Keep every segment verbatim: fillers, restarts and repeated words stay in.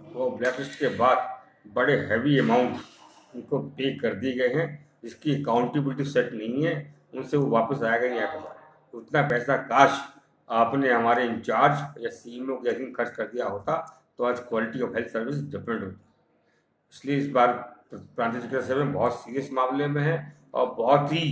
वो black list के बाद बड़े हैवी अमाउंट उनको पे कर दिए गए हैं, जिसकी अकाउंटेबिलिटी सेट नहीं है, उनसे वो वापस आएगा नहीं आएगा। उतना पैसा काश आपने हमारे इंचार्ज या सीएमओ के अधीन खर्च कर दिया होता तो आज quality of health service different होती। इसलिए इस बार प्रांतीय चिकित्सा सेवा में बहुत सीरियस मामले में है और बहुत ही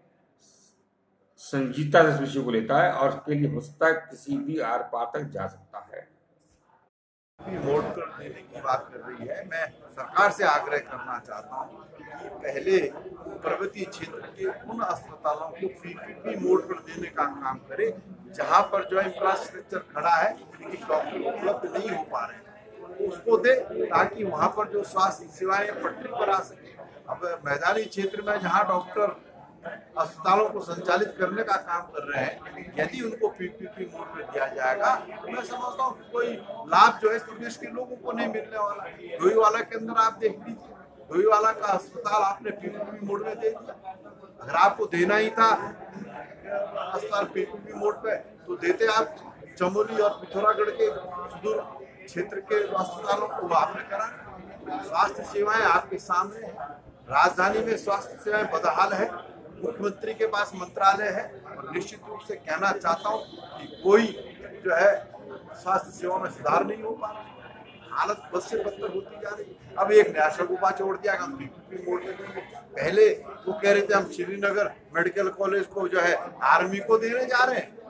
संजीदता से इस विषय को लेता है और उसके लिए हो सकता है किसी भी आर पार तक जा सकता है। मोड़ कर देने की बात कर रही है। मैं सरकार से आग्रह करना चाहता हूँ कि पहले पर्वतीय क्षेत्र के उन अस्पतालों को पीपीपी मोड पर देने का काम करे जहाँ पर जो इंफ्रास्ट्रक्चर खड़ा है लेकिन डॉक्टर उपलब्ध नहीं हो पा रहे हैं, उसको दे ताकि वहाँ पर जो स्वास्थ्य सेवाएं पटरी पर आ सके। अब मैदानी क्षेत्र में जहाँ डॉक्टर अस्पतालों को संचालित करने का काम कर रहे हैं, यदि उनको पीपीपी मोड में दिया जाएगा तो मैं समझता हूँ कोई लाभ जो है प्रदेश के लोगों को नहीं मिलने वाला। डोईवाला के अंदर आप देख लीजिए, डोईवाला का अस्पताल आपने पीपीपी मोड में दे दिया। अगर आपको देना ही था अस्पताल पीपीपी मोड पे तो देते आप चमोली और पिथौरागढ़ के सुदूर क्षेत्र के अस्पतालों को आपने करा। स्वास्थ्य सेवाएं आपके सामने है, राजधानी में स्वास्थ्य सेवाएं बदहाल है, मुख्यमंत्री के पास मंत्रालय है और निश्चित रूप से कहना चाहता हूँ कि कोई जो है स्वास्थ्य सेवा में सुधार नहीं हो पा रहा, हालत बद से बदतर होती जा रही। अब एक नया शगुफा छोड़ दिया हम पीपीपी मोड में देंगे। पहले वो कह रहे थे हम श्रीनगर मेडिकल कॉलेज को जो है आर्मी को देने जा रहे हैं,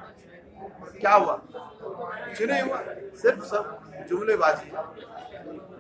क्या हुआ? कुछ नहीं हुआ, सिर्फ सब जुमलेबाजी।